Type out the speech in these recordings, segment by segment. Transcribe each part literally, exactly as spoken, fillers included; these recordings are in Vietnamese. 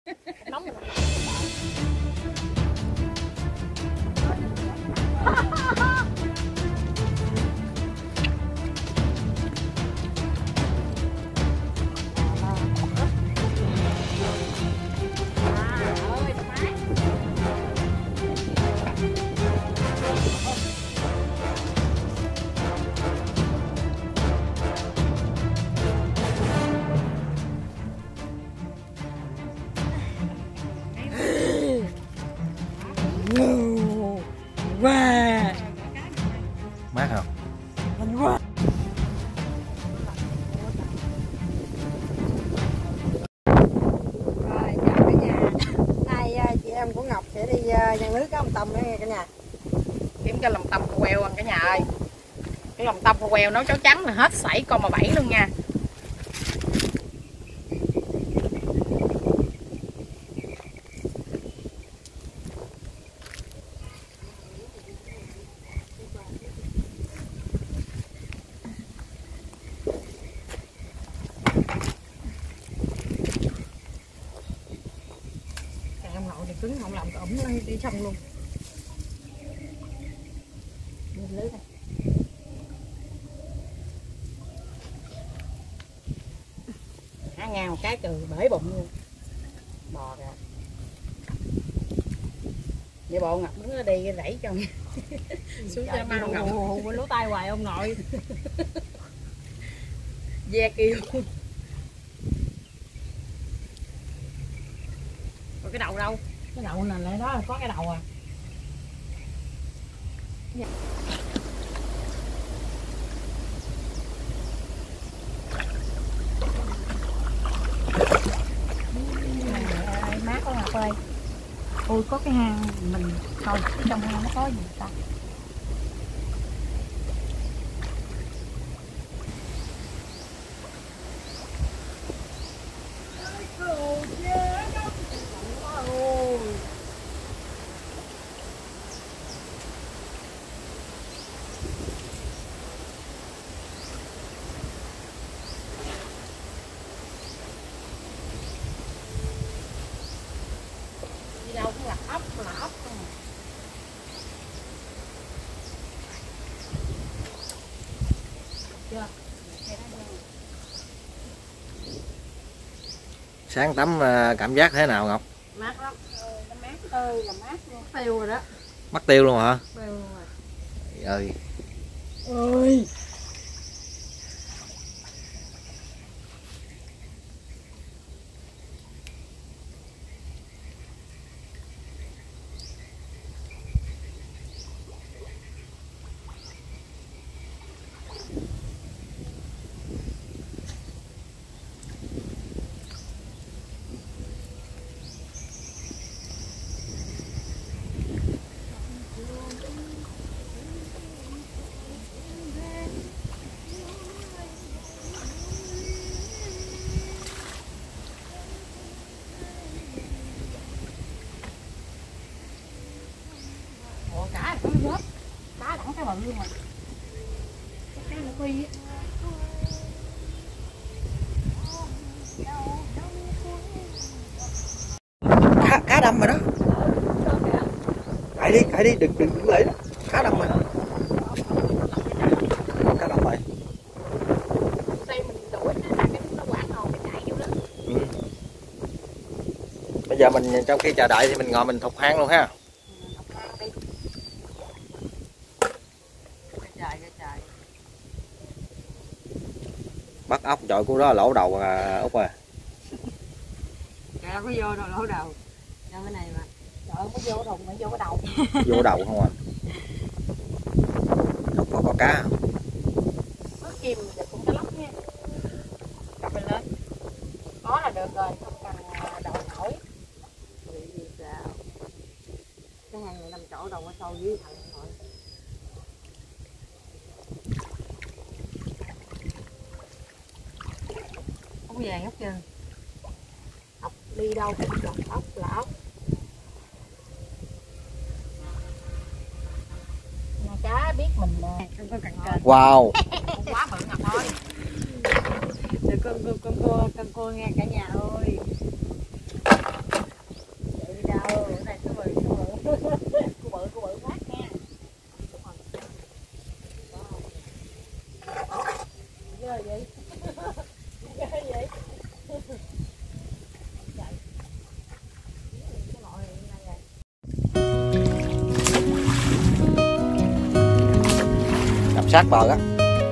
Nóng rồi. Wow. Mát không? Mình quá. Rồi, chào cả nhà. Nay chị em của Ngọc sẽ đi dàn lưới cá ông Tâm nữa nghe cả nhà. Kiếm cái lòng tăm khô queo cả nhà ơi. Cái lòng tăm khô queo nấu cháo trắng là hết sảy con mà bảy luôn nha. Ông nội thì cứng không làm ẩm đi xong luôn. Lưới này. Há ngang một cái trừ bể bụng luôn. Bò ra. Vậy bộ Ngọc đứng ở đây rẫy cho nha. Xuống cho mau Ngọc. Hù lỗ tai hoài ông nội. Ve kêu. Rồi cái đầu đâu? Cái đậu này lại đó có cái đầu à. Dạ. Mát quá Ngọc ơi. Ôi có cái hang mình coi trong hang nó có gì ta. Đi đâu cũng là ốc là ốc không à. Chưa? Sáng tắm cảm giác thế nào Ngọc? Mát lắm. Ừ, nó mát ơi là mát luôn. Tiêu rồi đó. Mất tiêu luôn hả? Tiêu rồi. Trời ơi. Ơi. Ủa cá là có rớt. Cá đẳng cái bự luôn rồi. Cái nó quy á. Cá, cá đâm rồi đó. Cãi đi, cãi đi, đừng đừng đừng lấy đó. Cá đâm rồi. Cá đâm rồi. Đây mình đuổi nó nó quạt hồn nó chạy vô đó. Ừ. Bây giờ mình trong khi chờ đợi thì mình ngồi mình thục hang luôn ha. Bắt ốc trời của đó lỗ đầu à, Út à. Trời đâu có vô đâu lỗ đầu. Cho cái này mà. Trời ơi, mới vô thùng mới vô cái đầu. Vô đầu không à. Không có, có cá không? Nước chìm thì cũng cá lóc nha. Cặp mình lên. Có là được rồi, không cần đòi nổi. Vì sao? Cái hang này nằm chỗ đâu có sâu dưới thằng nội. Ốc vàng ốc chưa? Ốc đi đâu cũng là ốc là ốc. Nhà cá biết mình không có cặn kênh. Wow. Quá bự Ngọc ơi. Để con con con cô con cô nghe cả nhà ơi. sát bờ á.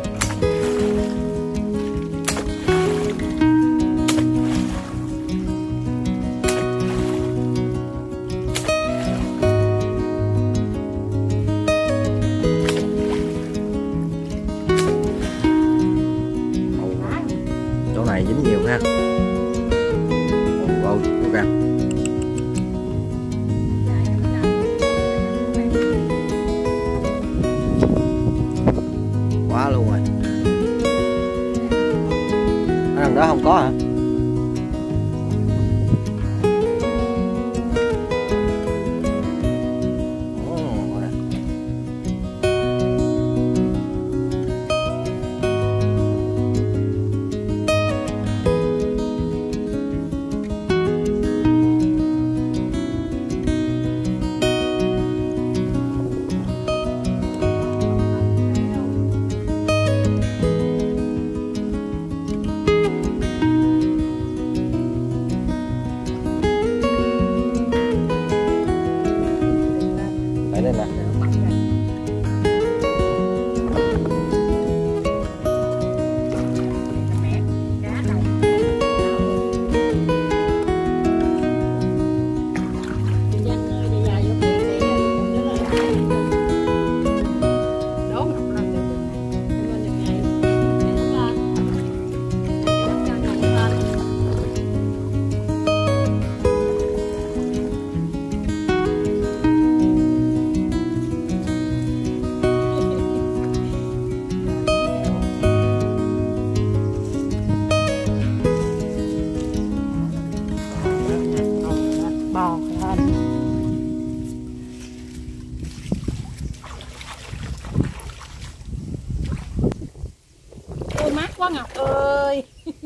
Chỗ này dính nhiều ha. Ồ, ok. Quá luôn rồi. Ở đằng đó không có hả? Đây nè. Ôi mát quá Ngọc ơi.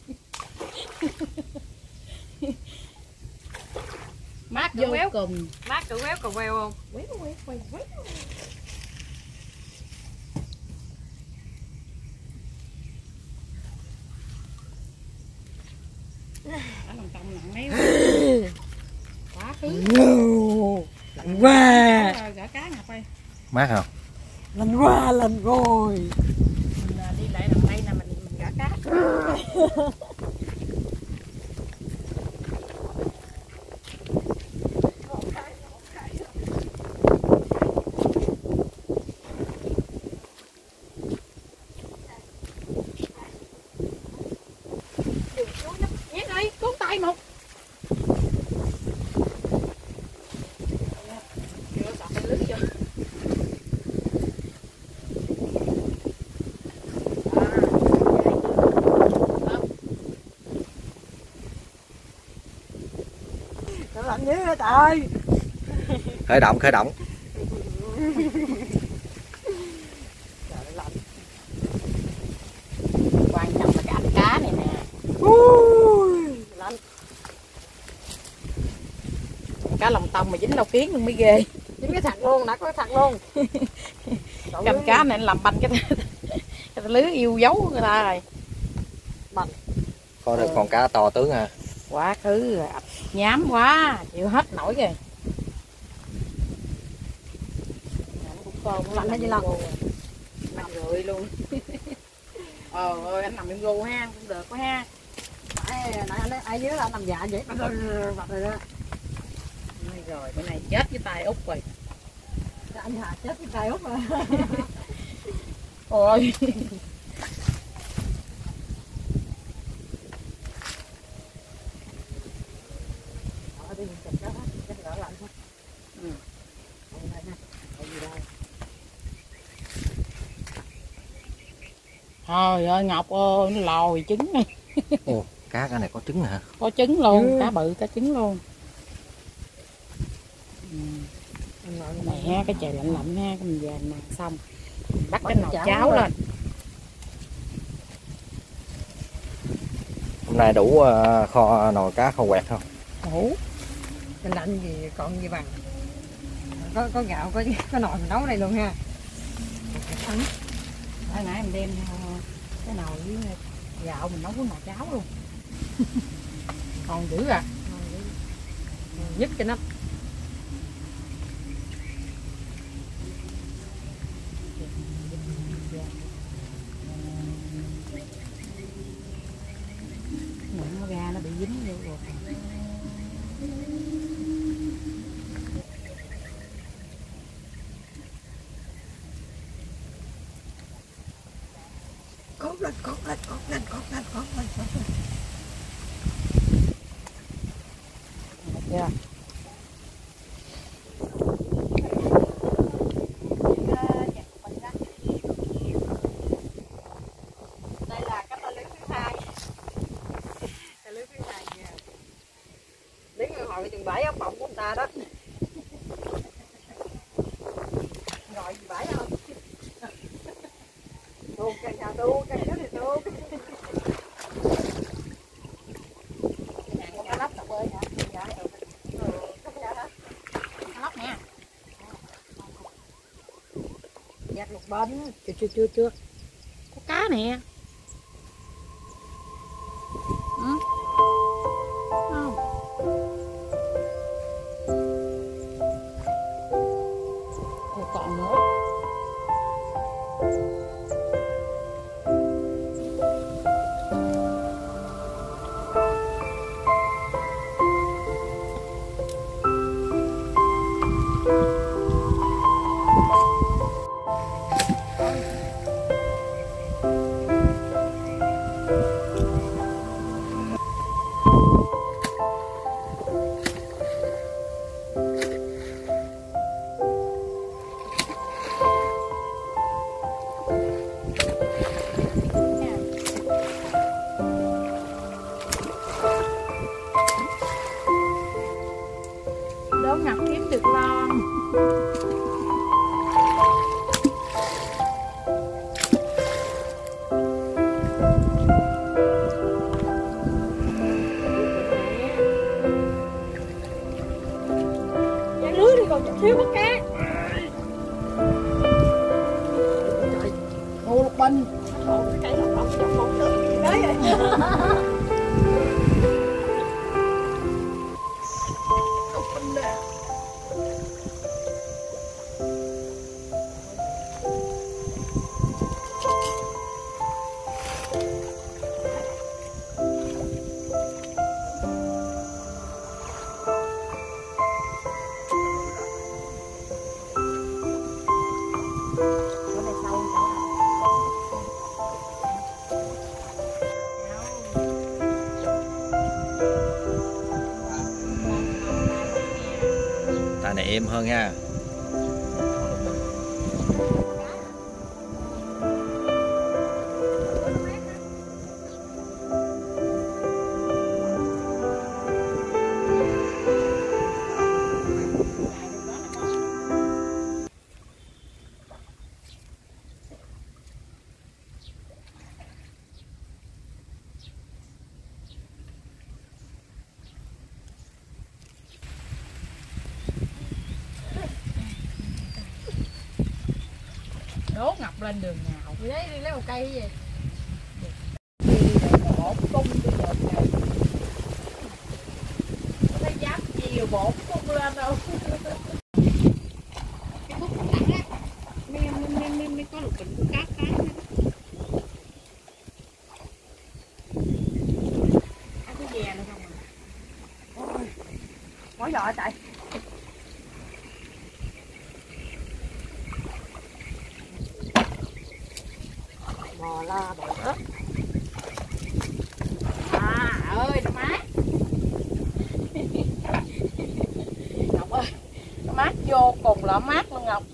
Mát vô cùng. Mát cỡ quéo cờ queo không? Quéo quéo quéo quéo. Ở lòng tông nặng mấy quá khứ. Lạnh quá. Gã cá Ngọc ơi. Mát không? Lạnh quá, lạnh rồi. Mình đi lại đằng đây là mình, mình gã cá. Nhét đi, cuốn tay một. Chưa sọt cái lưới chưa? Nó lạnh dữ hả trời. Khởi động, khởi động. Trời lạnh. Quan trọng là cái anh cá này nè. Ui, lạnh. Cá lồng tông mà dính lau kiến luôn mới ghê. Dính cái thằng luôn, đã có cái thằng luôn. Cầm cá này làm banh cái, cái lưới yêu dấu người ta rồi. Banh. Có được con cá to tướng à. Quá khứ nhám quá, chịu hết nổi rồi. Còn lạnh hay gì lạnh? Nằm rồi luôn. Ờ ơi anh nằm im gu ha, cũng được quá ha. Nãy nãy anh ai dưới là anh nằm dạ vậy. Bật rồi đó. Rồi bữa này chết với tay út rồi. Anh Hà chết với tay út rồi. Ôi. Đi mình chụp cái đó, cái đó lạnh thôi. Ừ. Đây nha. Đây gì đây? Trời ơi Ngọc ơi, nó lòi trứng này. Ồ, cá cái này có trứng hả? Có trứng luôn, ừ. cá bự cá trứng luôn. Ừ. Này ha, cái trời lạnh lạnh ha, mình về mình xong bắt cái nồi cháo, cháo lên. Hôm nay đủ uh, kho nồi cá kho quẹt không? Đủ. Mình lạnh gì còn gì bằng. Có có gạo, có có nồi mình nấu đây luôn ha. Hồi nãy mình đem cái nồi với gạo mình nấu cái nồi cháo luôn. Còn dữ à. Nhất cho nó. cốt lên cốt lên cốt lên cốt lên cốt lên cốt lên. Dạ. Đây là cái tơ lưới thứ hai. Tơ lưới thứ hai nha. Đến hồi chừng bãi ốc bọng của người ta đó. Rồi gì bãi không? Tuôn cây nhà tu, cây đó thì tu. Cá lóc tập bơi hả? Dạ. Ừ, cá lóc nha. Dạt lục bên. Chưa chưa chưa chưa. Có cá nè. Ừ. Không. Ồ, còn nữa. Đố Ngọc kiếm được lon. Dán lưới đi còn chút xíu bắt cá. Ô lục bình. Ồ cái cây lọc lọc trong một thứ đấy rồi. Tay này êm hơn nha. Đố Ngọc lên đường nào đi lấy đi lấy một cây gì bột cung đi được này có thấy dám chiều bột cung lên đâu cái bút tặng á mi mi mi mi có lục bình của cá cái ăn cái dè nữa không à ôi bỏ giò chạy bò la bò ớt à ơi nó mát Ngọc ơi nó mát vô cùng là mát luôn Ngọc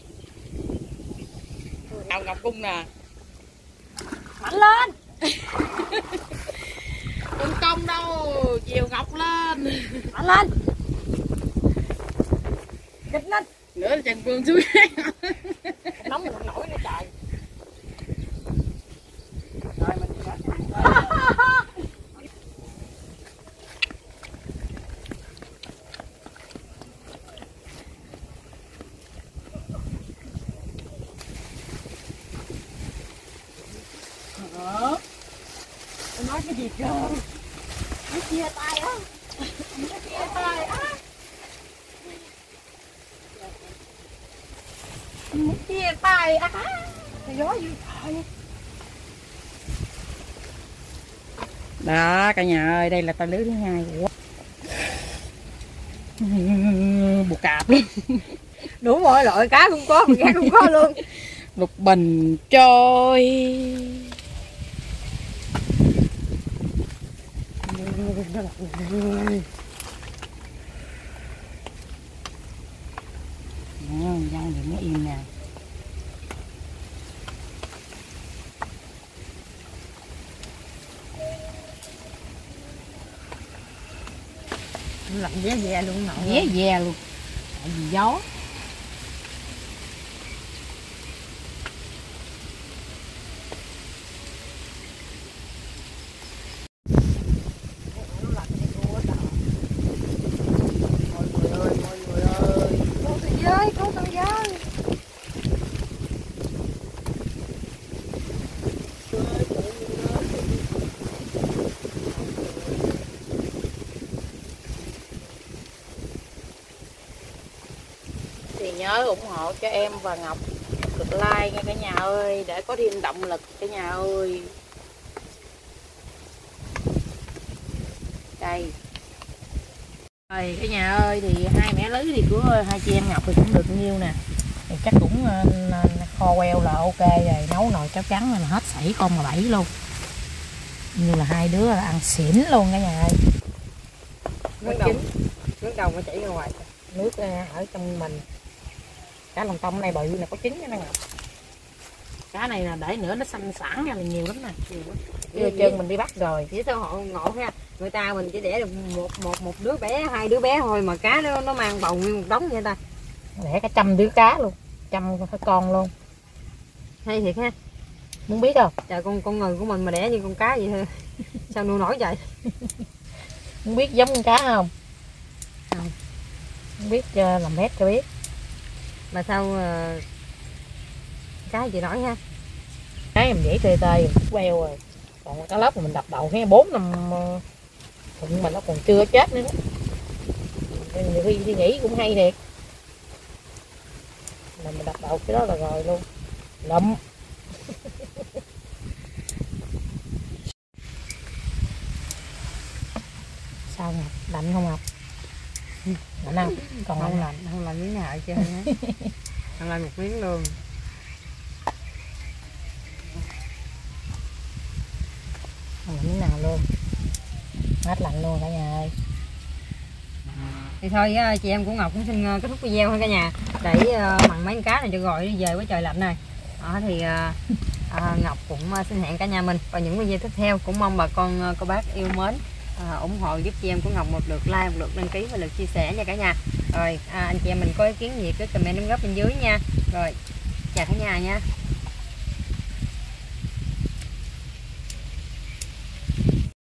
nào Ngọc cung nè mạnh lên không công đâu chiều Ngọc lên mạnh lên kịch lên nữa là Trần Phương xuống nóng mình nổi nữa trời rồi mình Ờ. Tôi nói cái gì cơ? Nó chia tay á. Nó chia tay á. Nó chia tay á. Cái gió dữ trời. Đó cả nhà ơi, đây là tàu lưới thứ hai của bù cạp luôn. Đủ mọi loại cá cũng có, cá cũng có luôn. Lục bình trôi. Dân thì mới im nè. Lạnh dé dè luôn nọ. Dé dè luôn. Tại vì gió. Thì nhớ ủng hộ cho em và Ngọc cực like nha cả nhà ơi, để có thêm động lực cả nhà ơi. Đây rồi cả nhà ơi, thì hai mẻ lưới thì của hai chị em Ngọc thì cũng được nhiêu nè, thì chắc cũng kho queo là ok rồi, nấu nồi cháo trắng là hết sảy con mà bảy luôn, như là hai đứa là ăn xỉn luôn cả nhà ơi. Nước đầu, nước đầu nó chảy ra ngoài, nước ở trong mình. Cá lồng tông này bự này có trứng nha Ngọc. Cá này là để nữa nó xanh sẵn ra là nhiều lắm nè. Chưa chân mình đi bắt rồi. Chỉ sao họ ngộ ha, người ta mình chỉ đẻ được một một một đứa bé, hai đứa bé thôi mà cá nó nó mang bầu nguyên một đống vậy ta. Đẻ cả trăm đứa cá luôn, trăm con luôn. Hay thiệt ha. Muốn biết không? Trời, con con người của mình mà đẻ như con cá vậy thôi. Sao nuôi nổi vậy? Muốn biết giống con cá không? Không. Không biết uh, làm hết cho biết. Mà sao uh, cá gì nổi ha? Cái mình dễ tê tê queo rồi. Còn cá lóc mình đập đầu cái bốn năm bụng mà nó còn chưa chết nữa. Nhiều khi suy nghĩ cũng hay thiệt. Mà mình đập đầu cái đó là rồi luôn. Lụm. Sao Ngọc? Lạnh không Ngọc? Lạnh không? Còn Không lạnh. lạnh, không lạnh miếng nào hết trơn á. Không lạnh một miếng luôn. Không lạnh miếng nào luôn. Hết lạnh luôn cả nhà ơi. Thì thôi chị em của Ngọc cũng xin kết thúc video thôi cả nhà, để mặn mấy con cá này cho gọi về với trời lạnh này. Đó thì à, Ngọc cũng xin hẹn cả nhà mình vào những video tiếp theo. Cũng mong bà con cô bác yêu mến à, ủng hộ giúp chị em của Ngọc một lượt like, một lượt đăng ký và lượt chia sẻ nha cả nhà. Rồi à, anh chị em mình có ý kiến gì cứ comment đóng góp bên dưới nha. Rồi chào cả nhà nha.